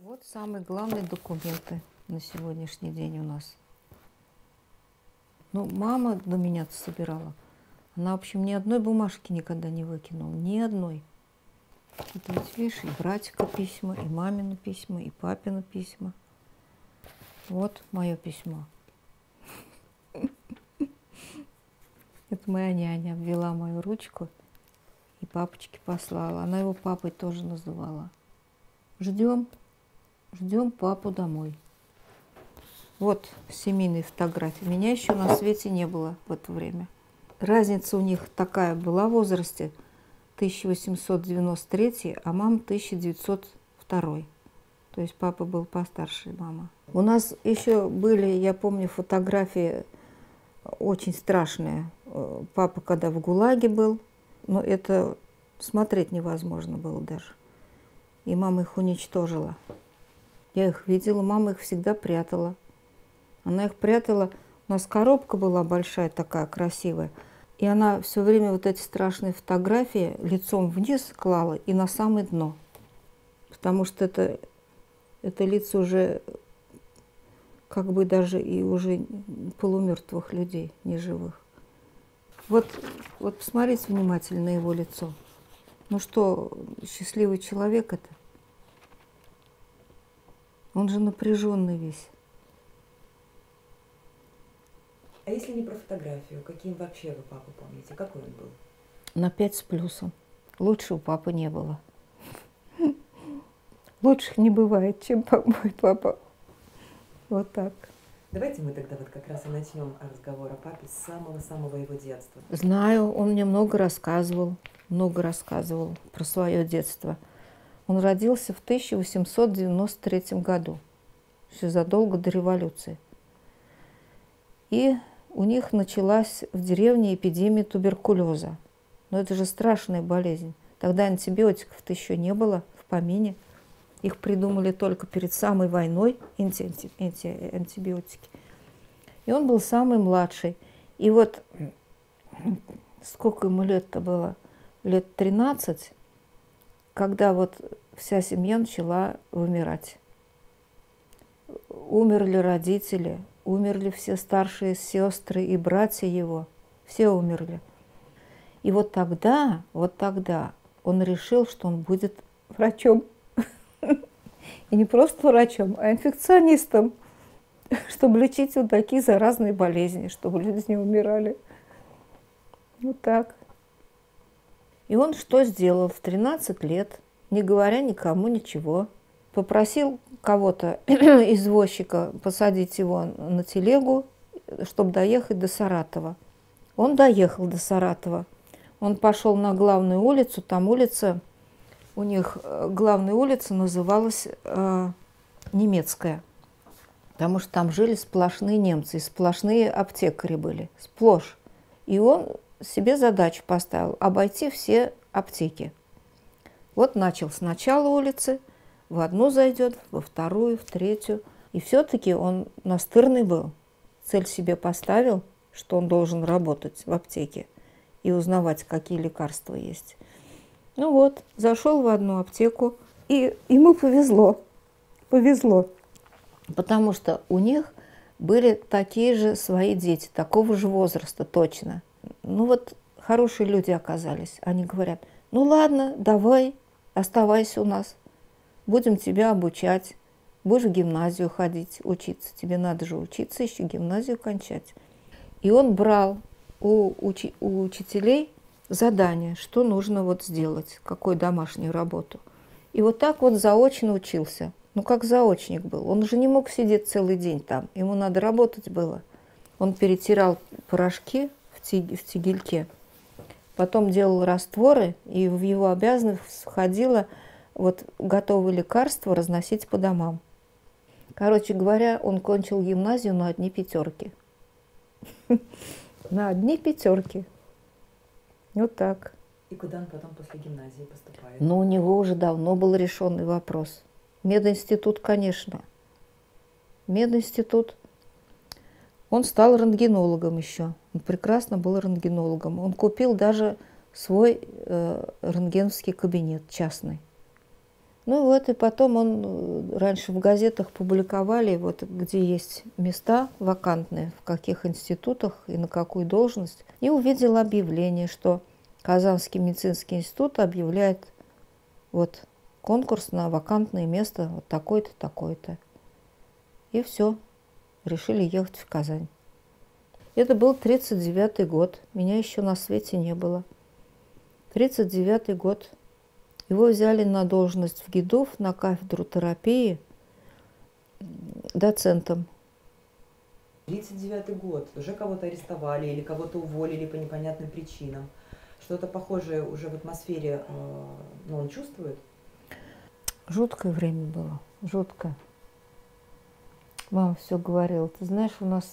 Вот самые главные документы на сегодняшний день у нас. Ну, мама на меня-то собирала. Она, в общем, ни одной бумажки никогда не выкинула. Ни одной. Это ведь, видишь, и братика письма, и мамины письма, и папины письма. Вот мое письмо. Это моя няня взяла мою ручку и папочке послала. Она его папой тоже называла. Ждем папу домой. Вот семейные фотографии. Меня еще на свете не было в это время. Разница у них такая была в возрасте. 1893, а мама 1902. То есть папа был постарше мамы. У нас еще были, я помню, фотографии очень страшные. Папа когда в ГУЛАГе был, но это смотреть невозможно было даже. И мама их уничтожила. Я их видела, мама их всегда прятала. Она их прятала, у нас коробка была большая такая, красивая. И она все время вот эти страшные фотографии лицом вниз клала и на самое дно. Потому что это лица уже как бы даже и уже полумертвых людей, неживых. Вот посмотрите внимательно на его лицо. Ну что, счастливый человек это? Он же напряженный весь. А если не про фотографию, каким вообще вы папу помните? Какой он был? На 5 с плюсом. Лучше у папы не было. Лучших не бывает, чем мой папа. Вот так. Давайте мы тогда вот как раз и начнем разговор о папе с самого-самого его детства. Знаю, он мне много рассказывал про свое детство. Он родился в 1893 году, еще задолго до революции. И у них началась в деревне эпидемия туберкулеза. Но это же страшная болезнь. Тогда антибиотиков-то еще не было в помине. Их придумали только перед самой войной, антибиотики. И он был самый младший. И вот сколько ему лет-то было? Лет 13, когда вот вся семья начала вымирать. Умерли родители, умерли все старшие сестры и братья его. Все умерли. И вот тогда он решил, что он будет врачом. И не просто врачом, а инфекционистом, чтобы лечить вот такие заразные болезни, чтобы люди не умирали. Вот так. И он что сделал в 13 лет, не говоря никому ничего? Попросил кого-то, извозчика, посадить его на телегу, чтобы доехать до Саратова. Он доехал до Саратова. Он пошел на главную улицу, там улица, у них главная улица называлась Немецкая, потому что там жили сплошные немцы, и сплошные аптекари были, сплошь. И он себе задачу поставил – обойти все аптеки. Вот начал с начала улицы, в одну зайдет, во вторую, в третью. И все-таки он настырный был. Цель себе поставил, что он должен работать в аптеке и узнавать, какие лекарства есть. Ну вот, зашел в одну аптеку, и ему повезло. Повезло. Потому что у них были такие же свои дети, такого же возраста точно. Ну вот хорошие люди оказались. Они говорят, ну ладно, давай, оставайся у нас. Будем тебя обучать. Будешь в гимназию ходить, учиться. Тебе надо же учиться, еще гимназию кончать. И он брал у учителей задание, что нужно вот сделать, какую домашнюю работу. И вот так вот заочно учился. Ну, как заочник был. Он же не мог сидеть целый день там. Ему надо работать было. Он перетирал порошки в тегельке, потом делал растворы, и в его обязанность входило вот готовые лекарства разносить по домам. Короче говоря, он кончил гимназию на одни пятерки. На одни пятерки. Вот так. И куда он потом после гимназии поступает? Но у него уже давно был решенный вопрос. Мединститут, конечно. Мединститут. Он стал рентгенологом еще. Он прекрасно был рентгенологом. Он купил даже свой рентгеновский кабинет частный. Ну вот, и потом он, раньше в газетах публиковали, вот где есть места вакантные, в каких институтах и на какую должность, и увидел объявление, что Казанский медицинский институт объявляет вот конкурс на вакантное место вот такое-то, такое-то. И все, решили ехать в Казань. Это был 1939 год, меня еще на свете не было. 1939 год. Его взяли на должность в ГИДОВ, на кафедру терапии, доцентом. 39-й год. Уже кого-то арестовали или кого-то уволили по непонятным причинам. Что-то похожее уже в атмосфере, он чувствует? Жуткое время было, жуткое. Мама все говорила. Ты знаешь, у нас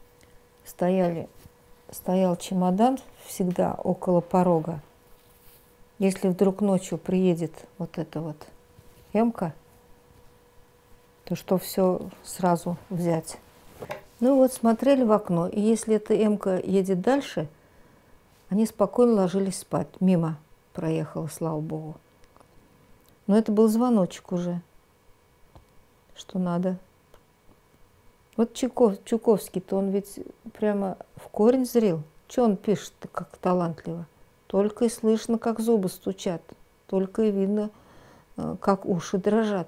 стоял чемодан всегда около порога. Если вдруг ночью приедет вот эта вот эмка, то что все сразу взять. Ну вот, смотрели в окно, и если эта эмка едет дальше, они спокойно ложились спать. Мимо проехала, слава богу. Но это был звоночек уже, что надо. Вот Чуковский-то, он ведь прямо в корень зрел. Что он пишет-то как талантливо? Только и слышно, как зубы стучат, только и видно, как уши дрожат.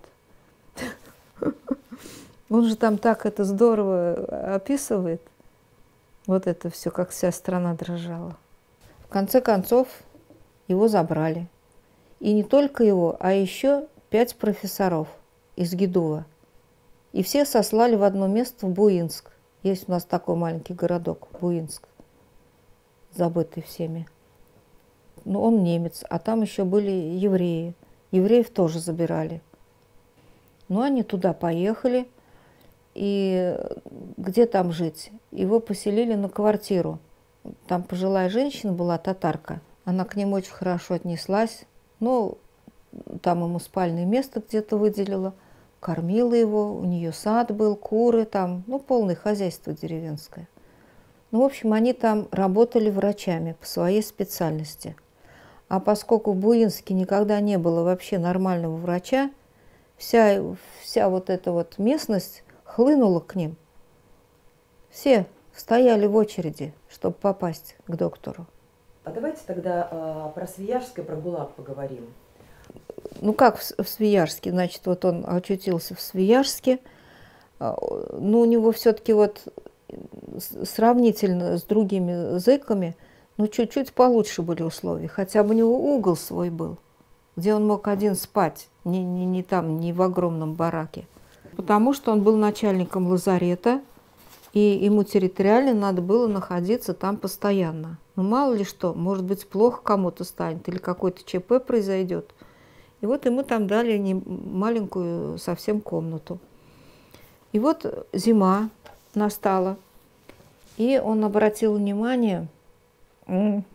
Он же там так это здорово описывает. Вот это все, как вся страна дрожала. В конце концов, его забрали. И не только его, а еще 5 профессоров из ГИДОВа. И все сослали в одно место, в Буинск. Есть у нас такой маленький городок, Буинск, забытый всеми. Ну, он немец, а там еще были евреи. Евреев тоже забирали. Ну, они туда поехали. И где там жить? Его поселили на квартиру. Там пожилая женщина была, татарка. Она к ним очень хорошо отнеслась. Ну, там ему спальное место где-то выделила. Кормила его, у нее сад был, куры там. Ну, полное хозяйство деревенское. Ну, в общем, они там работали врачами по своей специальности. А поскольку в Буинске никогда не было вообще нормального врача, вся вот эта вот местность хлынула к ним. Все стояли в очереди, чтобы попасть к доктору. А давайте тогда про Свияжск и про ГУЛАГ поговорим. Ну как в Свияжске? Значит, вот он очутился в Свияжске. Ну, у него все-таки вот сравнительно с другими зэками, ну, чуть-чуть получше были условия. Хотя бы у него угол свой был, где он мог один спать, не там, не в огромном бараке. Потому что он был начальником лазарета, и ему территориально надо было находиться там постоянно. Ну, мало ли что, может быть, плохо кому-то станет, или какой-то ЧП произойдет. И вот ему там дали маленькую совсем комнату. И вот зима настала, и он обратил внимание на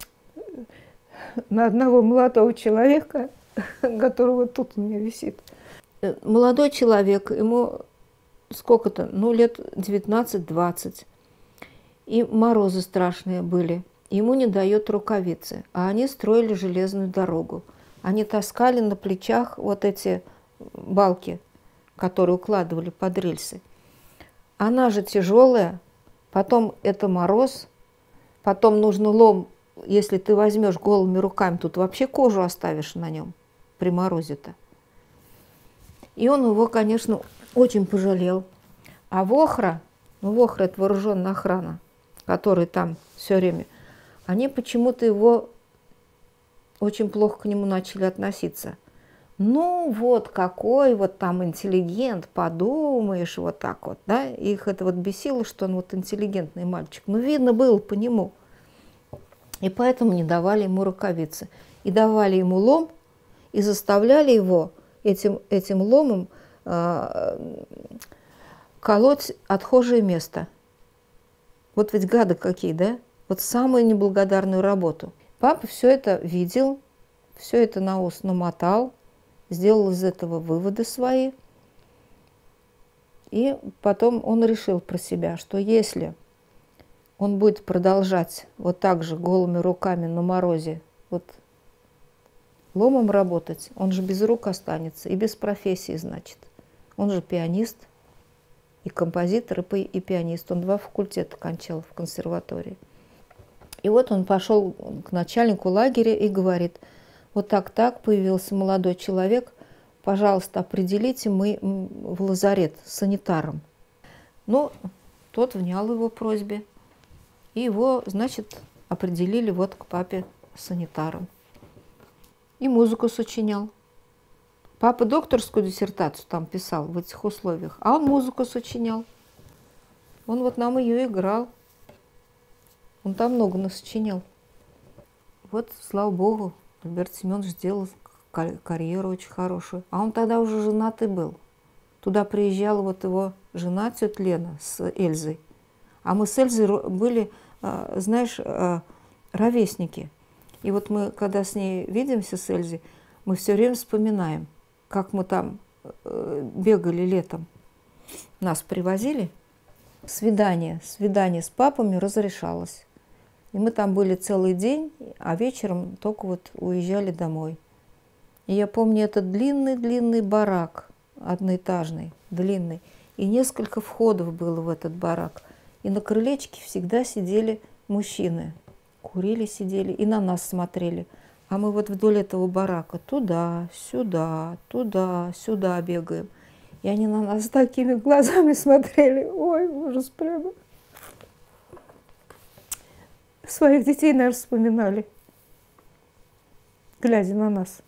одного молодого человека, которого тут у меня висит. Молодой человек, ему сколько-то, ну, лет 19-20. И морозы страшные были. Ему не дает рукавицы, а они строили железную дорогу. Они таскали на плечах вот эти балки, которые укладывали под рельсы. Она же тяжелая, потом это мороз, потом нужно лом, если ты возьмешь голыми руками, тут вообще кожу оставишь на нем при морозе-то. И он его, конечно, очень пожалел. А Вохра, ну Вохра это вооруженная охрана, который там все время, они почему-то его очень плохо к нему начали относиться. Ну вот какой вот там интеллигент, подумаешь, вот так вот, да? Их это вот бесило, что он вот интеллигентный мальчик. Ну видно было по нему. И поэтому не давали ему рукавицы. И давали ему лом, и заставляли его этим ломом колоть отхожее место. Вот ведь гады какие, да? Вот самую неблагодарную работу. Папа все это видел, все это на ус намотал, сделал из этого выводы свои. И потом он решил про себя, что если он будет продолжать вот так же голыми руками на морозе вот ломом работать, он же без рук останется и без профессии, значит. Он же пианист, и композитор, и пианист. Он 2 факультета кончал в консерватории. И вот он пошел к начальнику лагеря и говорит: вот так появился молодой человек, пожалуйста, определите мы в лазарет санитаром. Ну, тот внял его просьбе, и его, значит, определили вот к папе санитаром. И музыку сочинял. Папа докторскую диссертацию там писал в этих условиях, а он музыку сочинял. Он вот нам ее играл. Он там много насочинял. Вот, слава богу, Альберт Семенович сделал карьеру очень хорошую. А он тогда уже женатый был. Туда приезжала вот его жена, тетя Лена, с Эльзой. А мы с Эльзой были, знаешь, ровесники. И вот мы, когда с ней видимся, с Эльзой, мы все время вспоминаем, как мы там бегали летом. Нас привозили. Свидание с папами разрешалось. И мы там были целый день, а вечером только вот уезжали домой. И я помню этот длинный барак, одноэтажный, длинный. И несколько входов было в этот барак. И на крылечке всегда сидели мужчины. Курили, сидели и на нас смотрели. А мы вот вдоль этого барака туда-сюда бегаем. И они на нас такими глазами смотрели. Ой, ужас прямо. Своих детей, наверное, вспоминали, глядя на нас.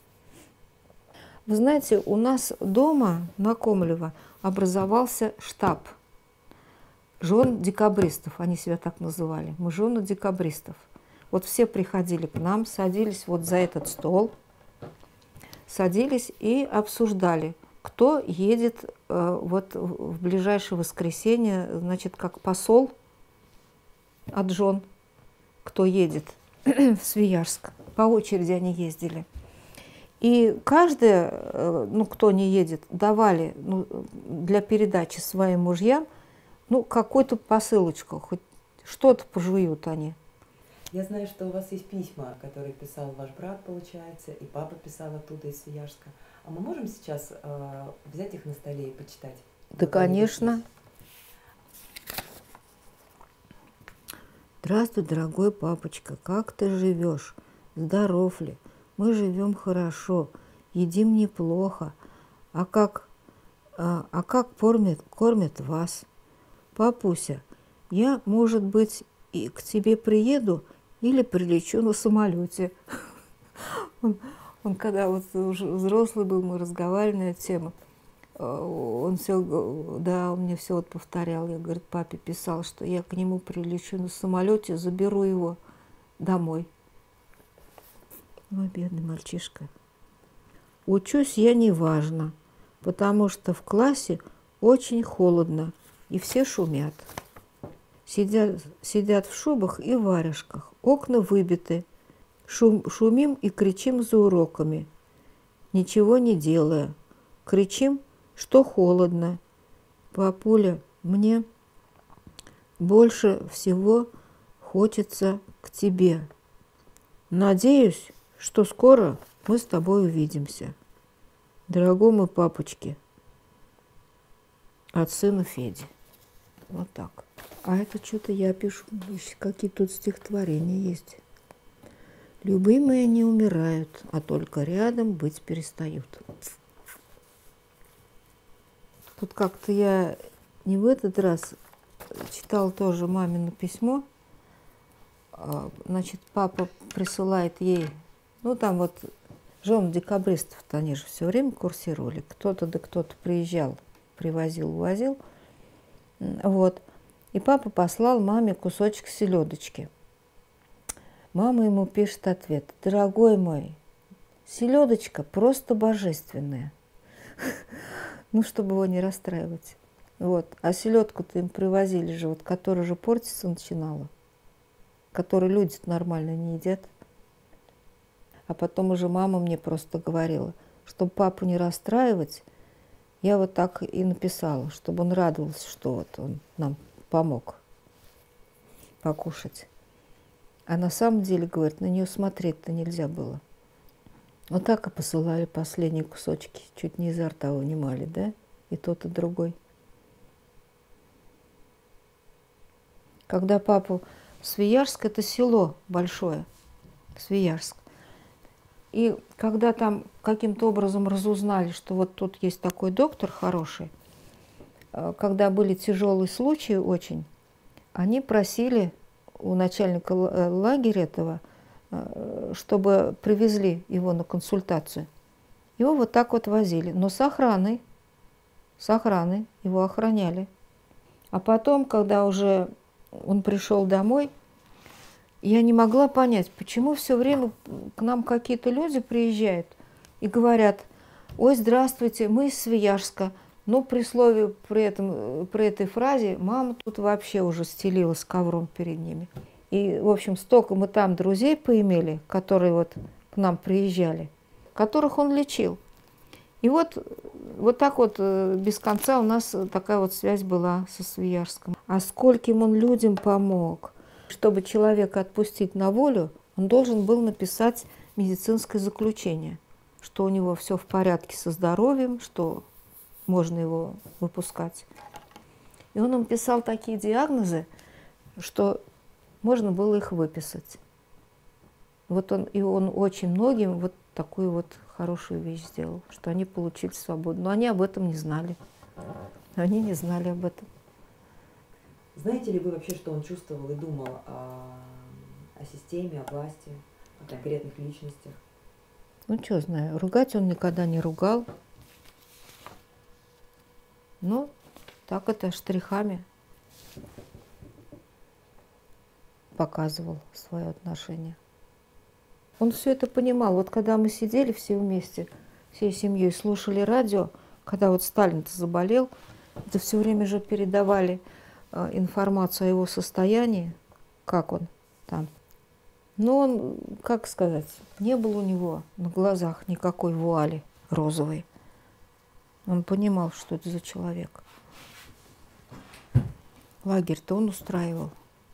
Вы знаете, у нас дома на Комлево образовался штаб жен декабристов, они себя так называли. Мы жены декабристов. Вот все приходили к нам, садились вот за этот стол, садились и обсуждали, кто едет вот в ближайшее воскресенье, значит, как посол от жен, кто едет в Свияжск. По очереди они ездили. И каждая, ну, кто не едет, давали для передачи своим мужьям какую-то посылочку, хоть что-то пожуют они. Я знаю, что у вас есть письма, которые писал ваш брат, получается, и папа писал оттуда, из Свияжска. А мы можем сейчас взять их на столе и почитать? Да, конечно. Здравствуй, дорогой папочка, как ты живешь? Здоров ли? Мы живем хорошо, едим неплохо. А как кормят вас? Папуся, я, может быть, и к тебе приеду или прилечу на самолете. Он когда вот уже взрослый был, мы разговаривали на эту тему, он мне все вот повторял. Я, говорит, папе писал, что я к нему прилечу на самолете, заберу его домой. Ой, бедный мальчишка. Учусь я неважно, потому что в классе очень холодно, и все шумят. Сидят в шубах и варежках, окна выбиты. Шумим и кричим за уроками, ничего не делая. Кричим, что холодно. Папуля, мне больше всего хочется к тебе. Надеюсь, что скоро мы с тобой увидимся. Дорогому папочке, от сына Феди. Вот так. А это что-то я пишу, какие тут стихотворения есть. Любимые не умирают, а только рядом быть перестают. Тут как-то я не в этот раз читал тоже мамино письмо. Значит, папа присылает ей, там вот жены декабристов-то они же все время курсировали. Кто-то приезжал, привозил, увозил. Вот. И папа послал маме кусочек селедочки. Мама ему пишет ответ: дорогой мой, селедочка просто божественная. Чтобы его не расстраивать. Вот. А селедку-то им привозили же, вот, которая же портиться начинала, которую люди нормально не едят. А потом уже мама мне просто говорила, чтобы папу не расстраивать, я вот так и написала, чтобы он радовался, что вот он нам помог покушать. А на самом деле, говорит, на нее смотреть-то нельзя было. Вот так и посылали последние кусочки, чуть не изо рта вынимали, да? И тот, и другой. Когда папу Свияжск, это село большое, Свияжск. И когда там каким-то образом разузнали, что вот тут есть такой доктор хороший, когда были тяжелые случаи очень, они просили у начальника лагеря этого, чтобы привезли его на консультацию. Его вот так вот возили, но с охраной его охраняли. А потом, когда уже он пришел домой, я не могла понять, почему все время к нам какие-то люди приезжают и говорят: ой, здравствуйте, мы из Свияжска. Но при слове, при этой фразе мама тут вообще уже стелилась ковром перед ними. И, в общем, столько мы там друзей поимели, которые вот к нам приезжали, которых он лечил. И вот так вот без конца у нас такая вот связь была со Свияжском. А скольким он людям помог. Чтобы человека отпустить на волю, он должен был написать медицинское заключение, что у него все в порядке со здоровьем, что можно его выпускать. И он им писал такие диагнозы, что можно было их выписать. Вот он очень многим вот такую вот хорошую вещь сделал, что они получили свободу. Но они об этом не знали. Они не знали об этом. Знаете ли вы вообще, что он чувствовал и думал о системе, о власти, о конкретных личностях? Ну, что знаю, ругать он никогда не ругал. Ну, так это штрихами показывал свое отношение. Он все это понимал. Вот когда мы сидели все вместе, всей семьей, слушали радио, когда вот Сталин-то заболел, это все время же передавали информацию о его состоянии, как он там. Но он, как сказать, не было у него на глазах никакой вуали розовой. Он понимал, что это за человек. Лагерь-то он устраивал.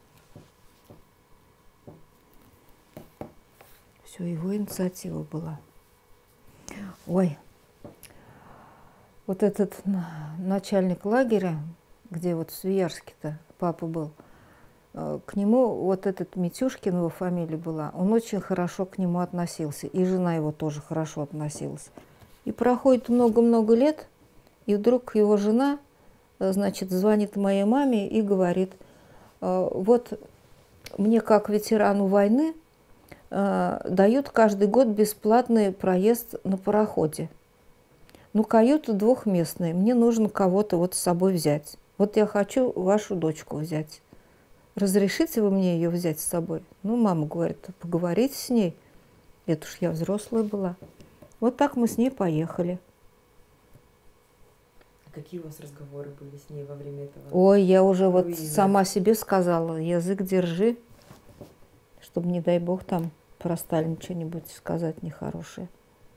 Все его инициатива была. Ой, вот этот начальник лагеря, где вот в Свияжске-то папа был, к нему вот этот Митюшкин, его фамилия была, он очень хорошо к нему относился, и жена его тоже хорошо относилась. И проходит много-много лет, и вдруг его жена, значит, звонит моей маме и говорит: вот мне как ветерану войны дают каждый год бесплатный проезд на пароходе. Ну, каюта двухместная, мне нужно кого-то вот с собой взять. Вот я хочу вашу дочку взять. Разрешите вы мне ее взять с собой? Ну, мама говорит: поговорите с ней. Это уж я взрослая была. Вот так мы с ней поехали. А какие у вас разговоры были с ней во время этого? Ой, я уже вот сама себе сказала: язык держи, чтобы, не дай бог, там про Сталина что-нибудь сказать нехорошее.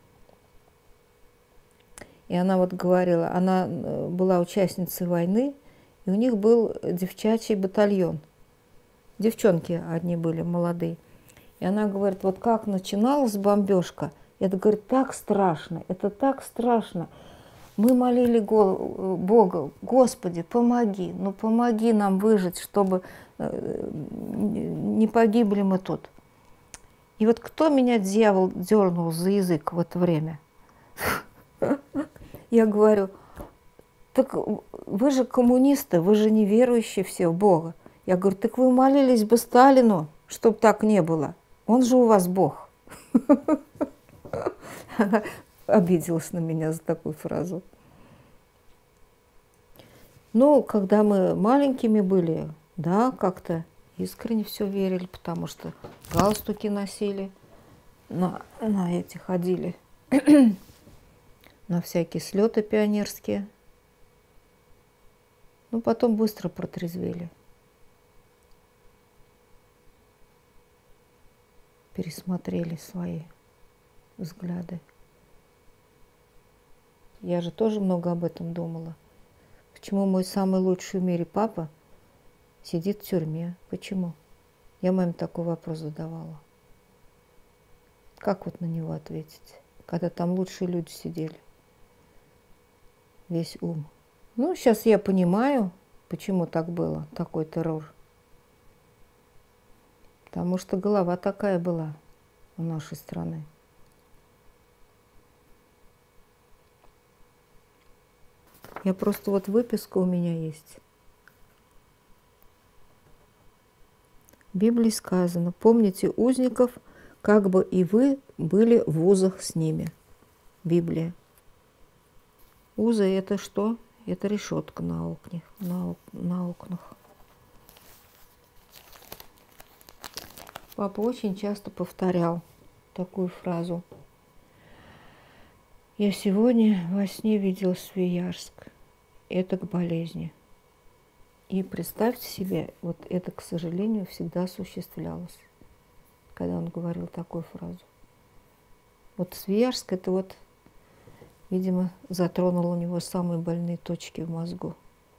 И она вот говорила, она была участницей войны, и у них был девчачий батальон. Девчонки одни были молодые. И она говорит: вот как начиналась бомбежка, это, говорит, так страшно, это так страшно. Мы молили Бога: Господи, помоги, ну помоги нам выжить, чтобы не погибли мы тут. И вот кто меня, дьявол, дернул за язык в это время? Я говорю: так вы же коммунисты, вы же не верующие все в Бога. Я говорю: так вы молились бы Сталину, чтобы так не было. Он же у вас Бог. Она обиделась на меня за такую фразу. Ну, когда мы маленькими были, да, как-то искренне все верили, потому что галстуки носили, на эти ходили, на всякие слеты пионерские. Ну, потом быстро протрезвели. Пересмотрели свои взгляды. Я же тоже много об этом думала. Почему мой самый лучший в мире папа сидит в тюрьме? Почему? Я маме такой вопрос задавала. Как вот на него ответить? когда там лучшие люди сидели. Весь ум. Ну, сейчас я понимаю, почему так было, такой террор. Потому что голова такая была у нашей страны. Я просто вот выписка у меня есть. В Библии сказано: помните узников, как бы и вы были в узах с ними. Библия. Узы – это что? Это решетка на окнах. Папа очень часто повторял такую фразу: «Я сегодня во сне видел Свияжск. Это к болезни». И представьте себе, вот это, к сожалению, всегда осуществлялось, когда он говорил такую фразу. Вот Свияжск – это вот, видимо, затронул у него самые больные точки в мозгу.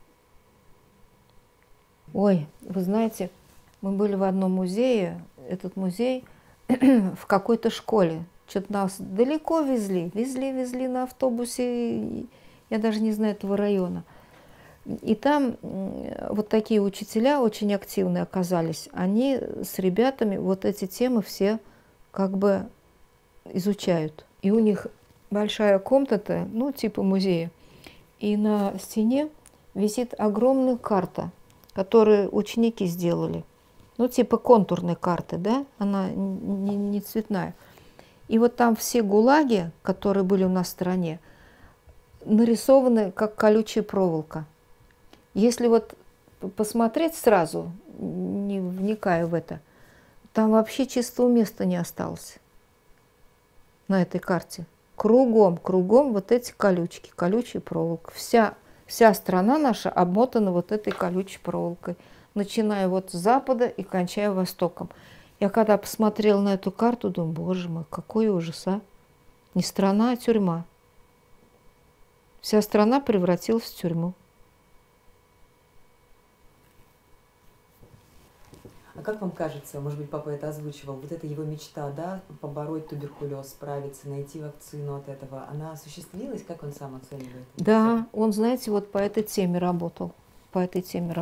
Ой, вы знаете, мы были в одном музее, этот музей в какой-то школе. Что-то нас далеко везли на автобусе, я даже не знаю этого района. И там вот такие учителя очень активные оказались. Они с ребятами вот эти темы все как бы изучают. И у них большая комната, ну, типа музея. И на стене висит огромная карта, которую ученики сделали. Ну, типа контурной карты, да? Она не цветная. И вот там все гулаги, которые были у нас в стране, нарисованы как колючая проволока. Если вот посмотреть сразу, не вникая в это, там вообще чистого места не осталось на этой карте. Кругом вот эти колючки, колючая проволока. Вся страна наша обмотана вот этой колючей проволокой, начиная вот с запада и кончая востоком. Я когда посмотрела на эту карту, думаю: боже мой, какой ужас, а! Не страна, а тюрьма. Вся страна превратилась в тюрьму. А как вам кажется, может быть, папа это озвучивал, вот эта его мечта, да, побороть туберкулез, справиться, найти вакцину от этого, она осуществилась, как он сам оценивает? Да, он, знаете, вот по этой теме работал. Вот,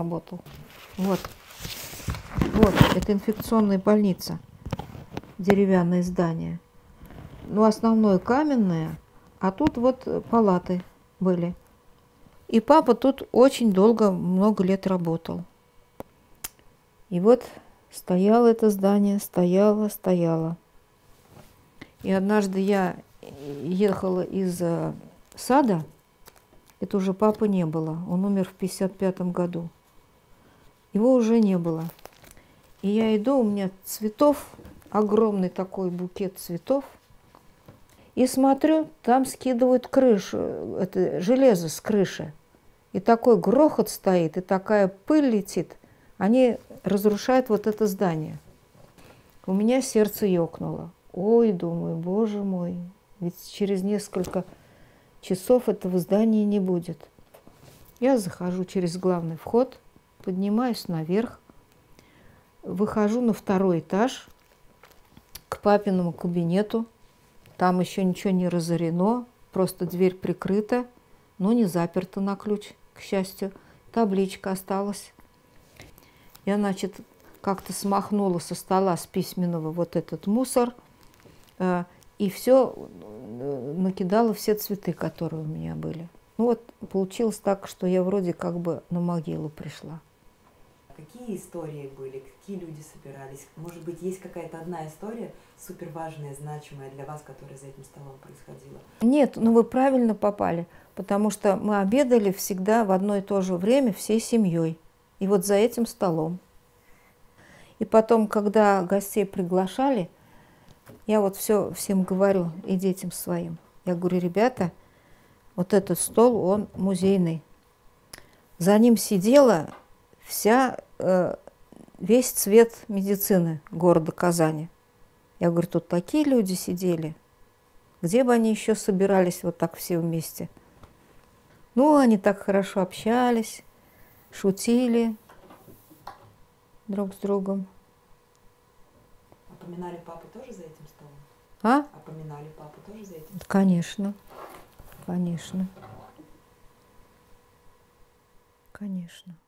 это инфекционная больница, деревянное здание. Ну, основное каменное, а тут вот палаты были. И папа тут очень долго, много лет работал. И вот стояло это здание, стояло. И однажды я ехала из сада, это уже папы не было, он умер в 1955 году. Его уже не было. И я иду, у меня цветов, огромный такой букет цветов, и смотрю, там скидывают крышу, это железо с крыши. И такой грохот стоит, и такая пыль летит. Они разрушают вот это здание. У меня сердце ёкнуло. Ой, думаю, боже мой, ведь через несколько часов этого здания не будет. Я захожу через главный вход, поднимаюсь наверх, выхожу на 2-й этаж к папиному кабинету. Там еще ничего не разорено, просто дверь прикрыта, но не заперта на ключ, к счастью. Табличка осталась. Я, значит, как-то смахнула со стола с письменного вот этот мусор и все накидала, все цветы, которые у меня были. Ну вот получилось так, что я вроде как бы на могилу пришла. Какие истории были, какие люди собирались? Может быть, есть какая-то одна история супер важная, значимая для вас, которая за этим столом происходила? Нет, ну вы правильно попали, потому что мы обедали всегда в одно и то же время всей семьей. И вот за этим столом. И потом, когда гостей приглашали, я вот все всем говорю, и детям своим. Я говорю: ребята, вот этот стол, он музейный. За ним сидела весь цвет медицины города Казани. Я говорю: тут такие люди сидели. Где бы они еще собирались вот так все вместе? Ну, они так хорошо общались, шутили друг с другом. Упоминали папу тоже за этим столом? А? Опоминали папу тоже за этим? Конечно, конечно, конечно.